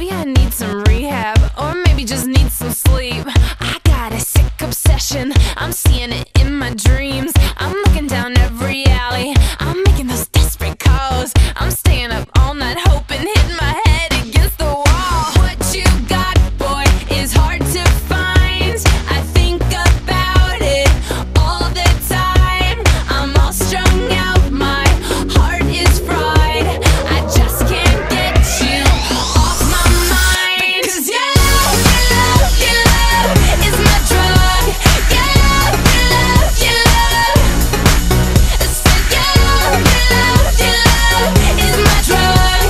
maybe I need some rehab, or maybe just need some sleep. I got a sick obsession, I'm seeing it in my dreams. I'm looking down every alley, I'm making those desperate calls. I'm staying up all night hoping, hitting my head against the wall. What you got, boy, is hard to find. I think about it all the time. I'm all strung out, my heart is fried. I just can't get you off my mind. 'Cause your love is my drug. Your love so your love is my drug.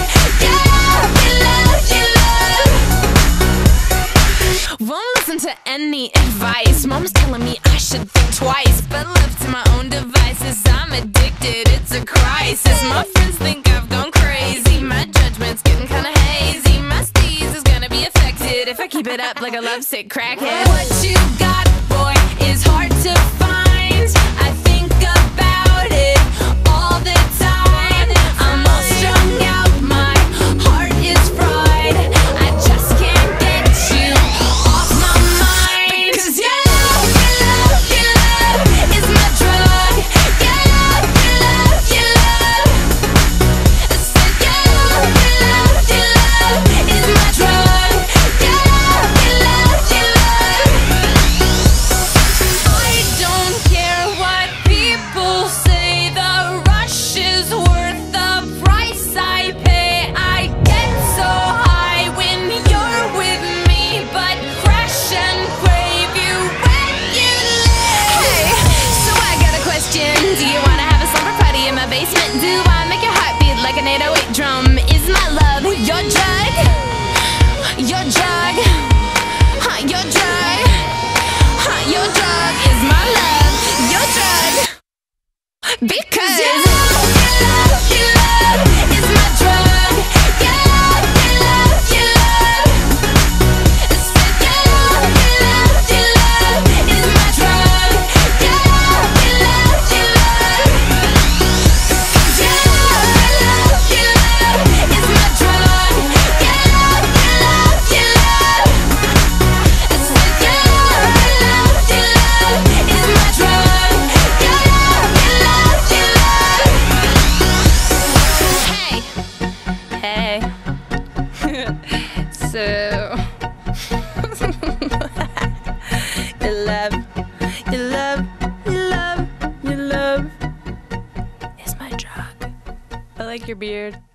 Your love won't listen to any advice. Mom's telling me I should think twice, but left to my own devices, I'm addicted, it's a crisis. My friends think I've gone crazy, my judgment's getting kinda hazy. My steez is gonna be affected if I keep it up like a lovesick crackhead. What you got, boy, is hard to find. I think about it all the time. I'm all strung out, my heart is fried. I just can't get you off my mind. 'Cause your love is my drug. Your love so your love is my drug. Your love I don't care what people say, the rush is worth the price I pay. I get so high when you're with me, but crash and crave you when you leave. Hey, so I got a question. Do you wanna have a slumber party in my basement? Do I make your heart beat like an 808 drum? Is my love your drug? Your drug? Huh, your drug? Huh, your drug is my love. Your drug. Because your love is my drug. Your love so your love is my drug. Your love is my drug. Your love is my drug. Hey, so your love is my drug. I like your beard.